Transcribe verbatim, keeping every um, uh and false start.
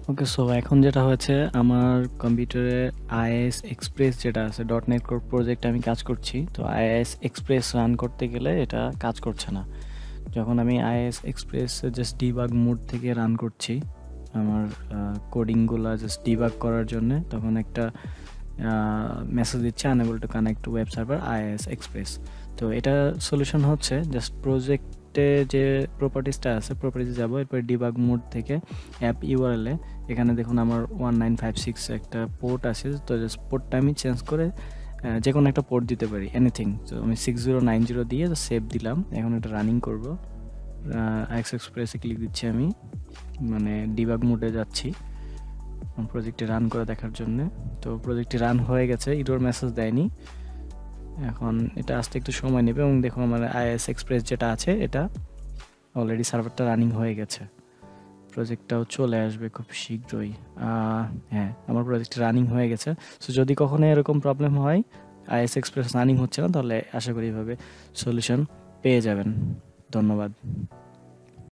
ওকে, so এখন যেটা হয়েছে আমার কম্পিউটারে আইএস এক্সপ্রেস যেটা আছে ডট নেট কোর প্রজেক্টে আমি কাজ করছি। তো আইএস এক্সপ্রেস রান করতে গেলে এটা কাজ করছে না। যখন আমি IIS express just debug mode থেকে রান করছি আমার কোডিংগুলো জাস্ট ডিবাগ করার জন্য, তখন একটা মেসেজ দিচ্ছে unable to connect to web server IIS express. তো এটা সলিউশন হচ্ছে জাস্ট প্রজেক্টে যে প্রপার্টিসটা আছে প্রপার্টিসে যাব, এরপর ডিবাগ মোড থেকে অ্যাপ ইউআরএলে এখানে দেখুন আমার ওয়ান নাইন ফাইভ সিক্স একটা পোর্ট আছে। তো জাস্ট পোর্টটা আমি চেঞ্জ করে যে কোনো একটা পোর্ট দিতে পারি, এনিথিং। তো আমি সিক্স জিরো নাইন জিরো দিয়ে সেভ দিলাম। এখন এটা রানিং করব, আইএস এক্সপ্রেসে ক্লিক দিচ্ছি আমি, মানে ডিবাগ মোডে যাচ্ছি প্রজেক্টে রান করে দেখার জন্য। তো প্রজেক্টটি রান হয়ে গেছে, ইরর মেসেজ দেয়নি। এখন এটা আসতে একটু সময় নেবে এবং দেখুন আমার আইএস এক্সপ্রেস যেটা আছে এটা অলরেডি সার্ভারটা রানিং হয়ে গেছে, প্রজেক্টটাও চলে আসবে খুব শীঘ্রই। হ্যাঁ, আমার প্রজেক্ট রানিং হয়ে গেছে। সো যদি কখনো এরকম প্রবলেম হয় আইএস এক্সপ্রেস রানিং হচ্ছে না, তাহলে আশা করি এভাবে সলিউশন পেয়ে যাবেন। ধন্যবাদ।